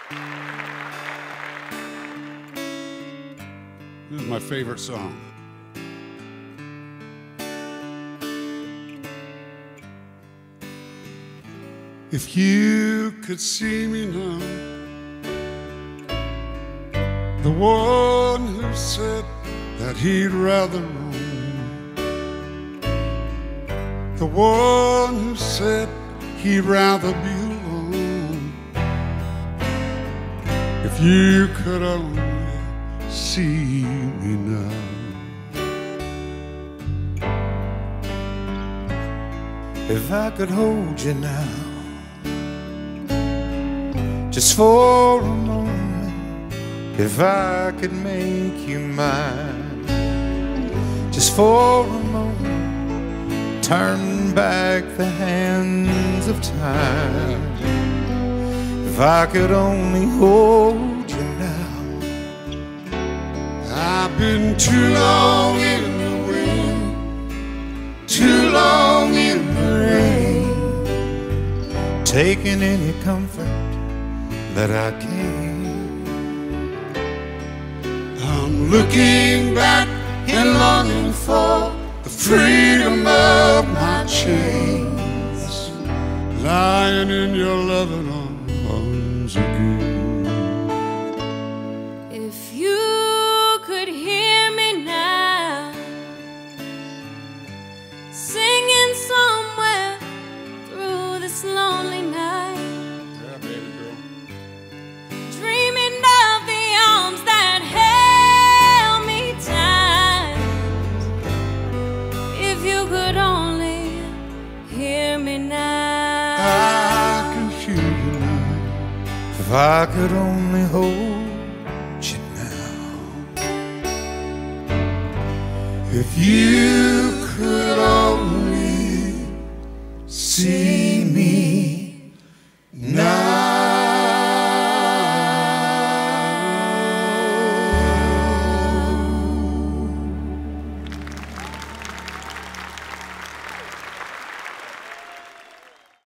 This is my favorite song. If you could see me now, the one who said that he'd rather roam, the one who said he'd rather be alone. If you could only see me now. If I could hold you now, just for a moment, if I could make you mine, just for a moment, turn back the hands of time. If I could only hold you now. I've been too long in the wind, too long in the rain, taking any comfort that I can. I'm looking back and longing for the freedom of my chains, lying in your loving arms again. If you could hear me now, singing somewhere through this lonely night, dreaming of the arms that held me tight. If you could only hear me now, I can hear you now. If I could only hold you now. If you could only see me